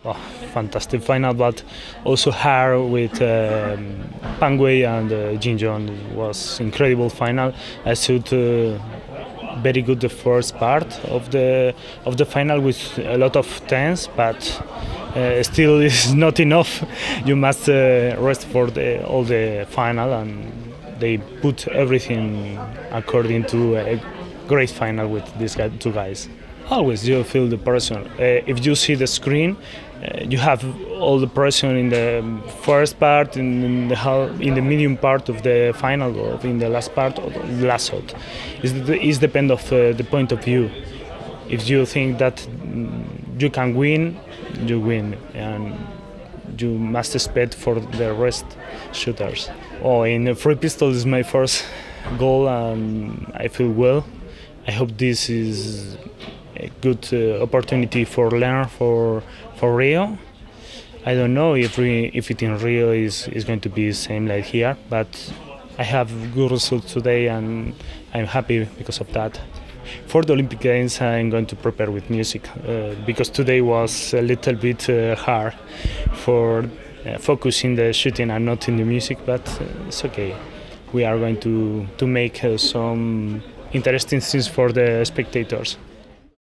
fantastic final, but also hard with Pangwei and Jin Jong. It was incredible final. I shoot very good the first part of the final with a lot of tense, but still is not enough. You must rest for all the final, and they put everything according to a great final with these two guys. Always you feel the pressure. If you see the screen, you have all the pressure in the first part, in the medium part of the final, or in the last part, or the last shot. It depends of the point of view. If you think that you can win, you win, and you must expect for the rest shooters. In free pistol is my first goal, and I feel well. I hope this is a good opportunity for learn for Rio. I don't know if it in Rio is going to be the same like here, but I have good results today and I'm happy because of that. For the Olympic Games I'm going to prepare with music because today was a little bit hard for focusing the shooting and not in the music, but it's okay. We are going to make some interesting things for the spectators.